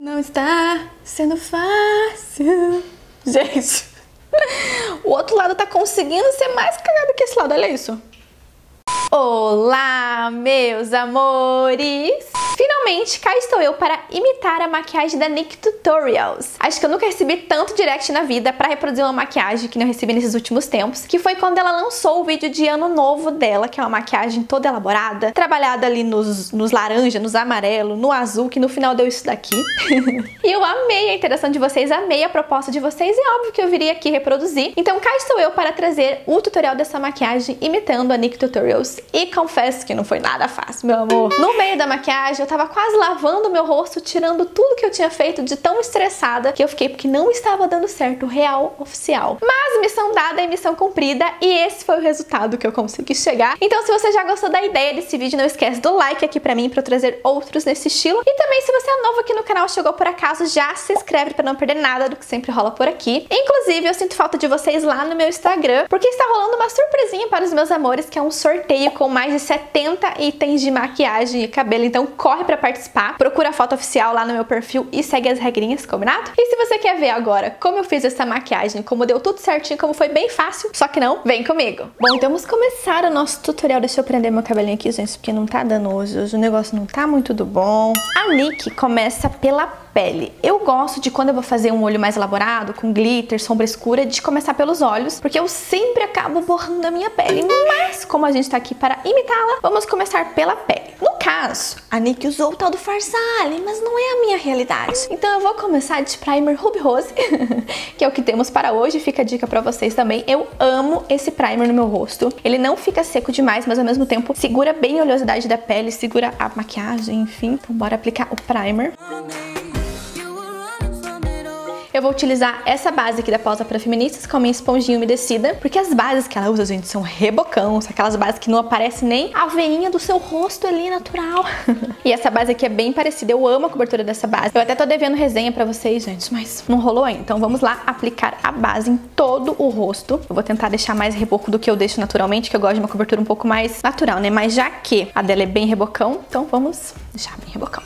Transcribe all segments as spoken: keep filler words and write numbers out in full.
Não está sendo fácil. Gente, o outro lado tá conseguindo ser mais cagado que esse lado, olha isso. Olá, meus amores! Finalmente, cá estou eu para imitar a maquiagem da Nick Tutorials. Acho que eu nunca recebi tanto direct na vida para reproduzir uma maquiagem que não recebi nesses últimos tempos, que foi quando ela lançou o vídeo de ano novo dela, que é uma maquiagem toda elaborada, trabalhada ali nos, nos laranja, nos amarelo, no azul, que no final deu isso daqui. E eu amei a interação de vocês, amei a proposta de vocês e óbvio que eu viria aqui reproduzir. Então cá estou eu para trazer o tutorial dessa maquiagem imitando a Nick Tutorials. E confesso que não foi nada fácil, meu amor. No meio da maquiagem, eu tava quase lavando meu rosto, tirando tudo que eu tinha feito de tão estressada que eu fiquei porque não estava dando certo, real, oficial. Mas missão dada é missão cumprida e esse foi o resultado que eu consegui chegar. Então se você já gostou da ideia desse vídeo, não esquece do like aqui pra mim pra eu trazer outros nesse estilo. E também se você é novo aqui no canal, chegou por acaso, já se inscreve pra não perder nada do que sempre rola por aqui. Inclusive, eu sinto falta de vocês lá no meu Instagram, porque está rolando uma surpresinha para os meus amores, que é um sorteio com mais de setenta itens de maquiagem e cabelo. Então corre pra participar, procura a foto oficial lá no meu perfil e segue as regrinhas, combinado? E se você quer ver agora como eu fiz essa maquiagem, como deu tudo certinho, como foi bem fácil, só que não, vem comigo! Bom, então vamos começar o nosso tutorial. Deixa eu prender meu cabelinho aqui, gente, porque não tá dando hoje, hoje o negócio não tá muito do bom. A Nick começa pela pele. Eu gosto de, quando eu vou fazer um olho mais elaborado, com glitter, sombra escura, de começar pelos olhos, porque eu sempre acabo borrando a minha pele. Mas, como a gente tá aqui para imitá-la, vamos começar pela pele. No caso, a Nick usou o tal do Farsali, mas não é a minha realidade. Então eu vou começar de primer Ruby Rose, que é o que temos para hoje. Fica a dica pra vocês também. Eu amo esse primer no meu rosto. Ele não fica seco demais, mas ao mesmo tempo segura bem a oleosidade da pele, segura a maquiagem, enfim. Então bora aplicar o primer. Eu vou utilizar essa base aqui da Pausa para Feministas com a minha esponjinha umedecida, porque as bases que ela usa, gente, são rebocão, são aquelas bases que não aparece nem a veinha do seu rosto ali, natural. E essa base aqui é bem parecida, eu amo a cobertura dessa base. Eu até tô devendo resenha pra vocês, gente, mas não rolou ainda. Então vamos lá aplicar a base em todo o rosto. Eu vou tentar deixar mais reboco do que eu deixo naturalmente, que eu gosto de uma cobertura um pouco mais natural, né? Mas já que a dela é bem rebocão, então vamos deixar bem rebocão.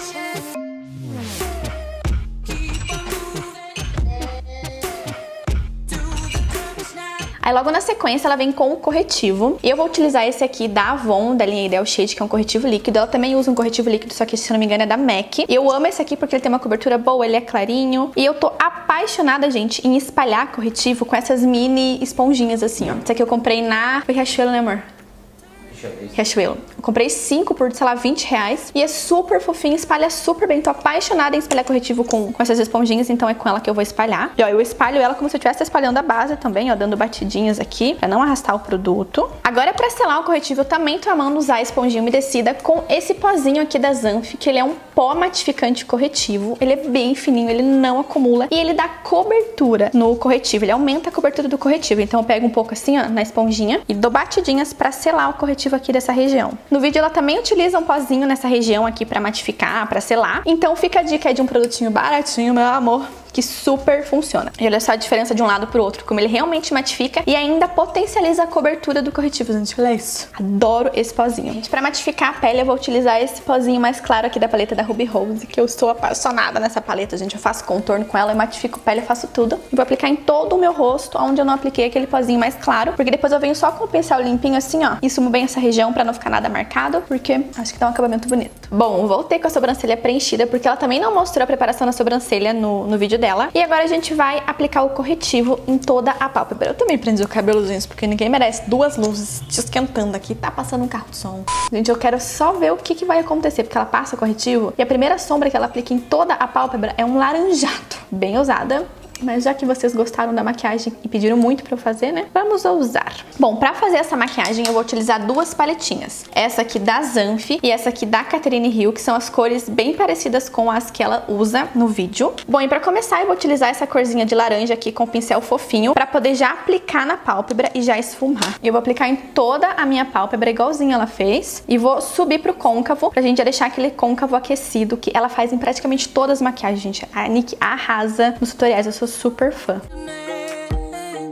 Aí logo na sequência ela vem com o corretivo. E eu vou utilizar esse aqui da Avon, da linha Ideal Shade, que é um corretivo líquido. Ela também usa um corretivo líquido, só que se eu não me engano é da MAC. E eu amo esse aqui porque ele tem uma cobertura boa, ele é clarinho. E eu tô apaixonada, gente, em espalhar corretivo com essas mini esponjinhas assim, ó. Esse aqui eu comprei na... Foi Riachuelo, né, amor? Riachuelo. Eu comprei cinco por, sei lá, vinte reais. E é super fofinho, espalha super bem. Tô apaixonada em espalhar corretivo com, com essas esponjinhas, então é com ela que eu vou espalhar. E ó, eu espalho ela como se eu estivesse espalhando a base também, ó, dando batidinhas aqui, pra não arrastar o produto. Agora, pra selar o corretivo, eu também tô amando usar a esponjinha umedecida com esse pozinho aqui da Zanf, que ele é um pó matificante corretivo. Ele é bem fininho, ele não acumula e ele dá cobertura no corretivo. Ele aumenta a cobertura do corretivo. Então eu pego um pouco assim, ó, na esponjinha e dou batidinhas pra selar o corretivo aqui dessa região. No vídeo ela também utiliza um pozinho nessa região aqui pra matificar, pra selar. Então fica a dica aí de um produtinho baratinho, meu amor, que super funciona. E olha só a diferença de um lado pro outro, como ele realmente matifica e ainda potencializa a cobertura do corretivo, gente, olha isso. Adoro esse pozinho. Gente, pra matificar a pele eu vou utilizar esse pozinho mais claro aqui da paleta da Ruby Rose, que eu estou apaixonada nessa paleta, gente. Eu faço contorno com ela, eu matifico pele, eu faço tudo. E vou aplicar em todo o meu rosto, onde eu não apliquei aquele pozinho mais claro, porque depois eu venho só com o pincel limpinho assim, ó, e sumo bem essa região pra não ficar nada marcado, porque acho que dá um acabamento bonito. Bom, voltei com a sobrancelha preenchida, porque ela também não mostrou a preparação da sobrancelha no, no vídeo dela. E agora a gente vai aplicar o corretivo em toda a pálpebra. Eu também prendi o cabelo, gente, porque ninguém merece duas luzes te esquentando aqui. Tá passando um carro de som. Gente, eu quero só ver o que, que vai acontecer, porque ela passa o corretivo e a primeira sombra que ela aplica em toda a pálpebra é um laranjado. Bem ousada. Mas já que vocês gostaram da maquiagem e pediram muito pra eu fazer, né? Vamos usar. Bom, pra fazer essa maquiagem eu vou utilizar duas paletinhas. Essa aqui da Zanf e essa aqui da Catherine Hill, que são as cores bem parecidas com as que ela usa no vídeo. Bom, e pra começar eu vou utilizar essa corzinha de laranja aqui com o pincel fofinho pra poder já aplicar na pálpebra e já esfumar. Eu vou aplicar em toda a minha pálpebra, igualzinho ela fez. E vou subir pro côncavo, pra gente já deixar aquele côncavo aquecido, que ela faz em praticamente todas as maquiagens, gente. A Nick arrasa nos tutoriais, eu sou super fã.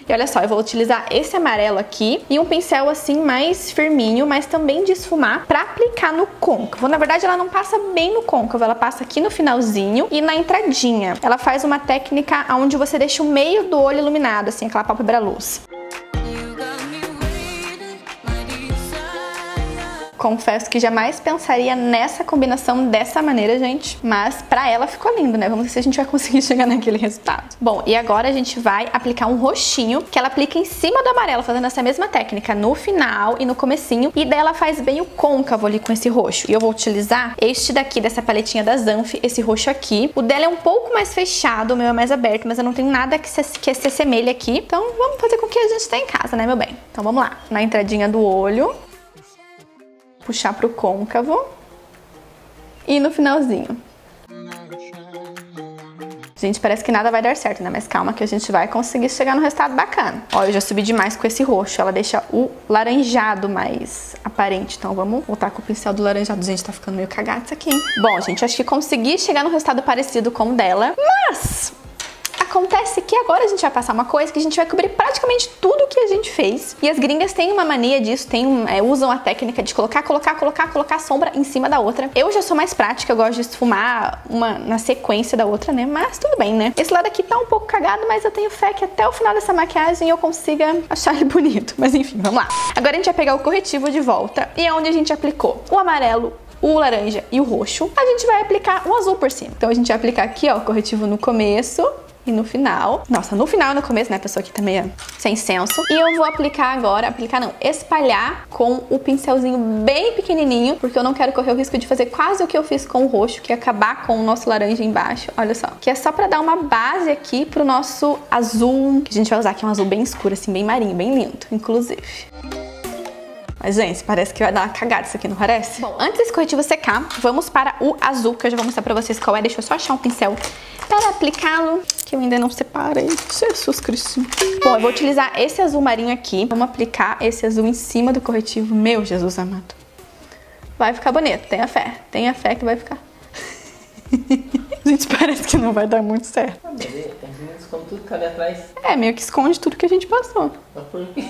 E olha só, eu vou utilizar esse amarelo aqui e um pincel assim mais firminho, mas também de esfumar, pra aplicar no côncavo. Na verdade, ela não passa bem no côncavo, ela passa aqui no finalzinho e na entradinha. Ela faz uma técnica onde você deixa o meio do olho iluminado, assim, aquela pálpebra luz. Confesso que jamais pensaria nessa combinação dessa maneira, gente. Mas pra ela ficou lindo, né? Vamos ver se a gente vai conseguir chegar naquele resultado. Bom, e agora a gente vai aplicar um roxinho, que ela aplica em cima do amarelo, fazendo essa mesma técnica no final e no comecinho. E daí ela faz bem o côncavo ali com esse roxo. E eu vou utilizar este daqui, dessa paletinha da Zanf, esse roxo aqui. O dela é um pouco mais fechado, o meu é mais aberto, mas eu não tenho nada que se, que se assemelhe aqui. Então vamos fazer com o que a gente tem em casa, né, meu bem? Então vamos lá. Na entradinha do olho. Puxar pro côncavo e no finalzinho. Gente, parece que nada vai dar certo, né? Mas calma que a gente vai conseguir chegar no resultado bacana. Ó, eu já subi demais com esse roxo. Ela deixa o laranjado mais aparente. Então vamos voltar com o pincel do laranjado. Gente, tá ficando meio cagado isso aqui, hein? Bom, gente, acho que consegui chegar no resultado parecido com o dela. Mas acontece que agora a gente vai passar uma coisa que a gente vai cobrir praticamente tudo que a gente fez. E as gringas têm uma mania disso, tem um, é, usam a técnica de colocar, colocar, colocar, colocar sombra em cima da outra. Eu já sou mais prática, eu gosto de esfumar uma na sequência da outra, né? Mas tudo bem, né? Esse lado aqui tá um pouco cagado, mas eu tenho fé que até o final dessa maquiagem eu consiga achar ele bonito. Mas enfim, vamos lá. Agora a gente vai pegar o corretivo de volta e é onde a gente aplicou o amarelo, o laranja e o roxo. A gente vai aplicar o azul por cima. Então a gente vai aplicar aqui, ó, o corretivo no começo e no final. Nossa, no final e no começo, né? A pessoa aqui tá meio sem senso. E eu vou aplicar agora, aplicar não, espalhar com o pincelzinho bem pequenininho, porque eu não quero correr o risco de fazer quase o que eu fiz com o roxo, que é acabar com o nosso laranja embaixo. Olha só. Que é só pra dar uma base aqui pro nosso azul, que a gente vai usar aqui, um azul bem escuro, assim, bem marinho, bem lindo, inclusive. Mas, gente, parece que vai dar uma cagada isso aqui, não parece? Bom, antes desse corretivo secar, vamos para o azul, que eu já vou mostrar pra vocês qual é. Deixa eu só achar um pincel para aplicá-lo, que eu ainda não separei. Jesus Cristo. Bom, eu vou utilizar esse azul marinho aqui. Vamos aplicar esse azul em cima do corretivo. Meu Jesus amado. Vai ficar bonito, tenha fé. Tenha fé que vai ficar. Gente, parece que não vai dar muito certo. Ah, beleza, tem que esconder tudo que tá ali atrás. É, meio que esconde tudo que a gente passou. Mas por quê?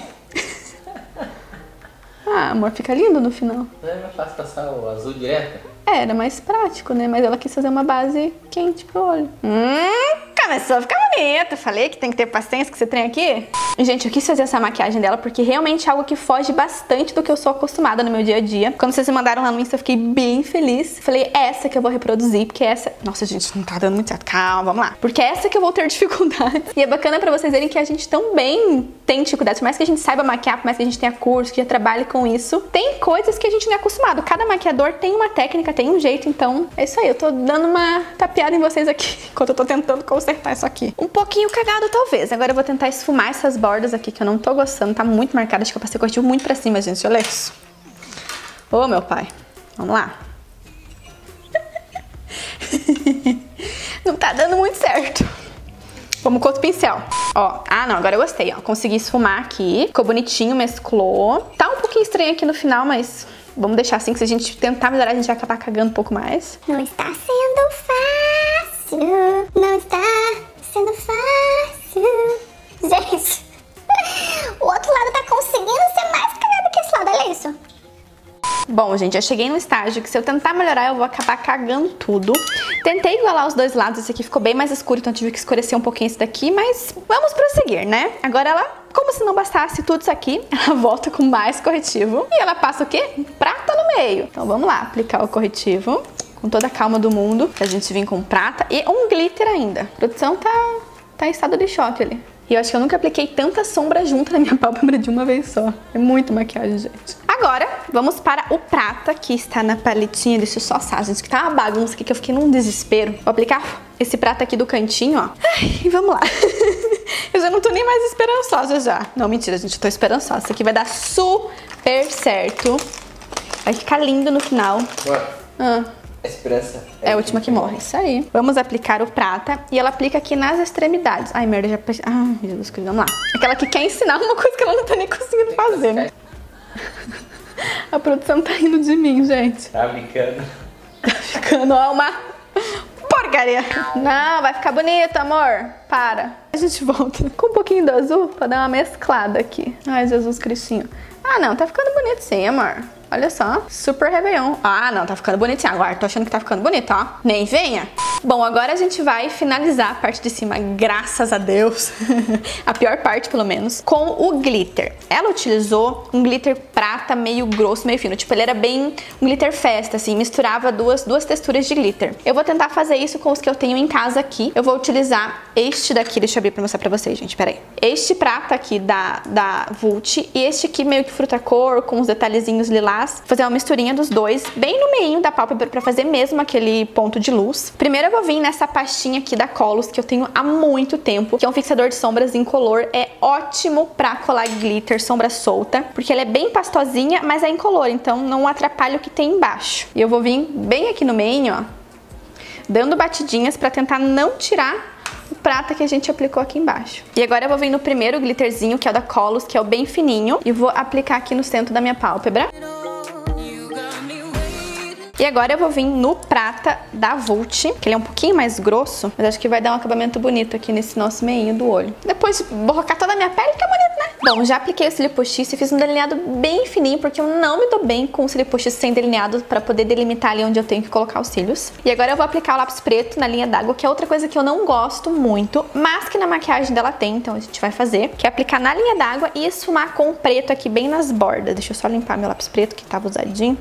Ah, amor, fica lindo no final. Não é mais fácil passar o azul direto? É, era mais prático, né? Mas ela quis fazer uma base quente pro olho. Hum, começou a ficar bonita. Falei que tem que ter paciência com esse trem aqui. Gente, eu quis fazer essa maquiagem dela porque realmente é algo que foge bastante do que eu sou acostumada no meu dia a dia. Quando vocês me mandaram lá no Insta, eu fiquei bem feliz. Falei, é essa que eu vou reproduzir, porque essa... Nossa, gente, não tá dando muito certo. Calma, vamos lá. Porque é essa que eu vou ter dificuldade. E é bacana pra vocês verem que a gente também tem dificuldades. Por mais que a gente saiba maquiar, por mais que a gente tenha curso, que já trabalhe com isso, tem coisas que a gente não é acostumado. Cada maquiador tem uma técnica, tem um jeito, então é isso aí. Eu tô dando uma tapeada em vocês aqui, enquanto eu tô tentando consertar isso aqui. Um pouquinho cagado, talvez. Agora eu vou tentar esfumar essas bordas aqui, que eu não tô gostando. Tá muito marcada, acho que eu passei corretivo muito pra cima, gente. Olha isso. Ô, meu pai. Vamos lá. Não tá dando muito certo. Vamos com outro pincel. Ó, ah não, agora eu gostei, ó. Consegui esfumar aqui. Ficou bonitinho, mesclou. Tá um pouquinho estranho aqui no final, mas vamos deixar assim, que se a gente tentar melhorar, a gente vai acabar cagando um pouco mais. Não está sendo fácil. Não está sendo fácil. Gente, o outro lado tá conseguindo ser mais cagado que esse lado, olha isso. Bom, gente, eu cheguei no estágio que se eu tentar melhorar, eu vou acabar cagando tudo. Tentei igualar os dois lados, esse aqui ficou bem mais escuro, então eu tive que escurecer um pouquinho esse daqui, mas vamos prosseguir, né? Agora ela, como se não bastasse tudo isso aqui, ela volta com mais corretivo e ela passa o quê? Um prata no meio. Então vamos lá, aplicar o corretivo com toda a calma do mundo, pra gente vir com prata e um glitter ainda. A produção tá, tá em estado de choque ali. E eu acho que eu nunca apliquei tanta sombra junto na minha pálpebra de uma vez só. É muito maquiagem, gente. Agora, vamos para o prata, que está na paletinha. Deixa eu só assar, gente, que tá uma bagunça aqui, que eu fiquei num desespero. Vou aplicar esse prata aqui do cantinho, ó. Ai, e vamos lá. Eu já não tô nem mais esperançosa já. Não, mentira, gente, eu tô esperançosa. Isso aqui vai dar super certo. Vai ficar lindo no final. Bora. Ah. A esperança é a última que morre, isso aí. Vamos aplicar o prata e ela aplica aqui nas extremidades. Ai, merda, já... Ai, Jesus Cristo, vamos lá. Aquela que quer ensinar uma coisa que ela não tá nem conseguindo fazer, né? A produção tá rindo de mim, gente. Tá brincando. Tá ficando, ó, uma porcaria. Não, vai ficar bonito, amor. Para. A gente volta com um pouquinho do azul pra dar uma mesclada aqui. Ai, Jesus Cristinho. Ah, não, tá ficando bonito sim, amor. Olha só, super Réveillon. Ah, não, tá ficando bonitinho. Agora tô achando que tá ficando bonito, ó. Nem venha. Bom, agora a gente vai finalizar a parte de cima, graças a Deus. A pior parte, pelo menos, com o glitter. Ela utilizou um glitter prata meio grosso, meio fino. Tipo, ele era bem um glitter festa, assim, misturava duas, duas texturas de glitter. Eu vou tentar fazer isso com os que eu tenho em casa aqui. Eu vou utilizar este daqui, deixa eu abrir pra mostrar pra vocês, gente, peraí. Este prata aqui da, da Vult e este aqui meio que fruta-cor, com os detalhezinhos lilás. Fazer uma misturinha dos dois, bem no meio da pálpebra pra fazer mesmo aquele ponto de luz. Primeiro eu vou vir nessa pastinha aqui da Colos, que eu tenho há muito tempo, que é um fixador de sombras incolor. É ótimo pra colar glitter, sombra solta, porque ela é bem pastosinha, mas é incolor, então não atrapalha o que tem embaixo. E eu vou vir bem aqui no meio, ó, dando batidinhas pra tentar não tirar o prata que a gente aplicou aqui embaixo. E agora eu vou vir no primeiro glitterzinho, que é o da Colos, que é o bem fininho, e vou aplicar aqui no centro da minha pálpebra. E agora eu vou vir no prata da Vult, que ele é um pouquinho mais grosso, mas acho que vai dar um acabamento bonito aqui nesse nosso meinho do olho. Depois de borrocar toda a minha pele, fica bonito, né? Bom, já apliquei o cílio postiço e fiz um delineado bem fininho, porque eu não me dou bem com o cílio postiço sem delineado, pra poder delimitar ali onde eu tenho que colocar os cílios. E agora eu vou aplicar o lápis preto na linha d'água, que é outra coisa que eu não gosto muito, mas que na maquiagem dela tem, então a gente vai fazer, que é aplicar na linha d'água e esfumar com o preto aqui bem nas bordas. Deixa eu só limpar meu lápis preto, que tava usadinho.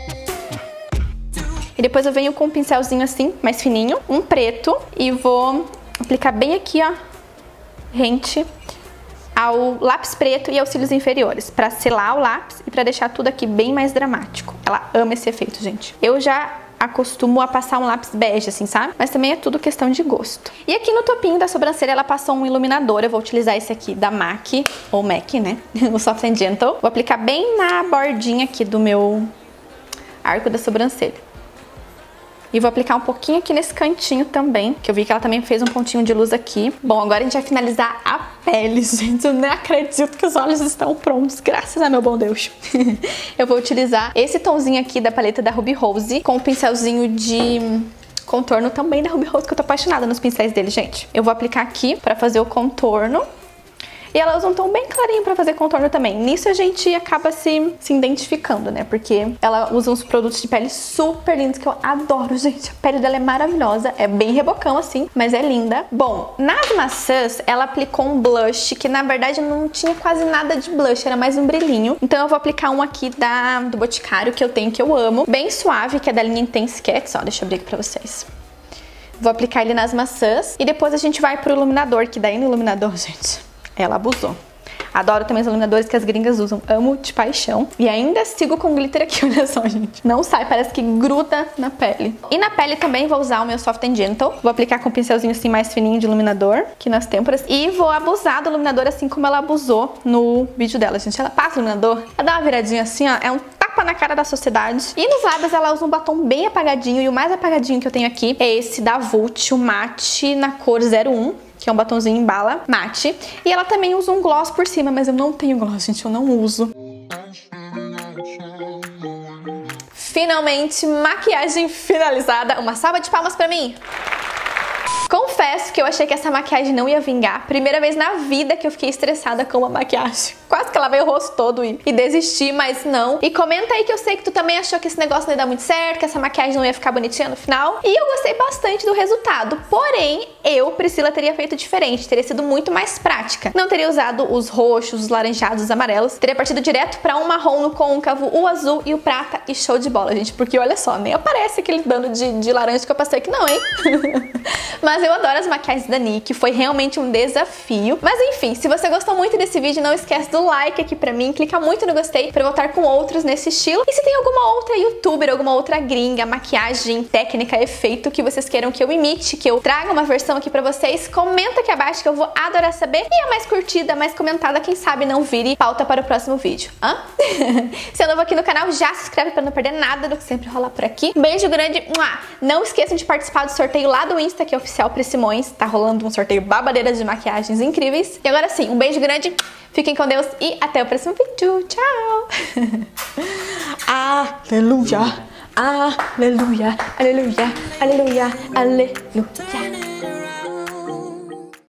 E depois eu venho com um pincelzinho assim, mais fininho, um preto, e vou aplicar bem aqui, ó, rente ao lápis preto e aos cílios inferiores, pra selar o lápis e pra deixar tudo aqui bem mais dramático. Ela ama esse efeito, gente. Eu já acostumo a passar um lápis bege, assim, sabe? Mas também é tudo questão de gosto. E aqui no topinho da sobrancelha ela passou um iluminador. Eu vou utilizar esse aqui da MAC, ou MAC, né? O Soft and Gentle. Vou aplicar bem na bordinha aqui do meu arco da sobrancelha. E vou aplicar um pouquinho aqui nesse cantinho também, que eu vi que ela também fez um pontinho de luz aqui. Bom, agora a gente vai finalizar a pele, gente. Eu nem acredito que os olhos estão prontos, graças a meu bom Deus. Eu vou utilizar esse tomzinho aqui da paleta da Ruby Rose, com um pincelzinho de contorno também da Ruby Rose, que eu tô apaixonada nos pincéis dele, gente. Eu vou aplicar aqui pra fazer o contorno. E ela usa um tom bem clarinho pra fazer contorno também. Nisso a gente acaba se, se identificando, né? Porque ela usa uns produtos de pele super lindos que eu adoro, gente. A pele dela é maravilhosa. É bem rebocão, assim, mas é linda. Bom, nas maçãs, ela aplicou um blush que, na verdade, não tinha quase nada de blush. Era mais um brilhinho. Então eu vou aplicar um aqui da, do Boticário, que eu tenho, que eu amo. Bem suave, que é da linha Intense Cats. Ó, deixa eu abrir aqui pra vocês. Vou aplicar ele nas maçãs. E depois a gente vai pro iluminador, que daí no iluminador, gente... Ela abusou. Adoro também os iluminadores que as gringas usam. Amo de paixão. E ainda sigo com glitter aqui, olha só, gente. Não sai, parece que gruda na pele. E na pele também vou usar o meu Soft and Gentle. Vou aplicar com um pincelzinho assim mais fininho de iluminador, aqui nas têmporas. E vou abusar do iluminador assim como ela abusou no vídeo dela, gente. Ela passa o iluminador, ela dá uma viradinha assim, ó. É um tapa na cara da sociedade. E nos lábios ela usa um batom bem apagadinho. E o mais apagadinho que eu tenho aqui é esse da Vult, o Matte na cor zero um. Que é um batomzinho em bala, mate. E ela também usa um gloss por cima, mas eu não tenho gloss, gente, eu não uso. Finalmente, maquiagem finalizada. Uma salva de palmas pra mim. Confesso que eu achei que essa maquiagem não ia vingar. Primeira vez na vida que eu fiquei estressada com uma maquiagem. Quase que ela veio o rosto todo e, e desisti, mas não. E comenta aí que eu sei que tu também achou que esse negócio não ia dar muito certo, que essa maquiagem não ia ficar bonitinha no final. E eu gostei bastante do resultado. Porém, eu, Priscila, teria feito diferente. Teria sido muito mais prática. Não teria usado os roxos, os laranjados, os amarelos. Teria partido direto pra um marrom no côncavo, o azul e o prata. E show de bola, gente. Porque olha só, nem aparece aquele dano de, de laranja que eu passei aqui não, hein? Mas eu adoro as maquiagens da Nick, foi realmente um desafio. Mas enfim, se você gostou muito desse vídeo, não esquece do like aqui pra mim, clica muito no gostei pra voltar com outros nesse estilo. E se tem alguma outra youtuber, alguma outra gringa, maquiagem, técnica, efeito que vocês queiram que eu imite, que eu traga uma versão aqui pra vocês, comenta aqui abaixo que eu vou adorar saber. E a mais curtida, a mais comentada, quem sabe não vire pauta para o próximo vídeo. Hã? Se é novo aqui no canal, já se inscreve pra não perder nada do que sempre rola por aqui. Um beijo grande. Não esqueçam de participar do sorteio lá do Insta, que é oficial Pri Simões. Tá rolando um sorteio babadeira de maquiagens incríveis. E agora sim, um beijo grande, fiquem com Deus e até o próximo vídeo. Tchau! Aleluia! Aleluia, aleluia, aleluia, aleluia.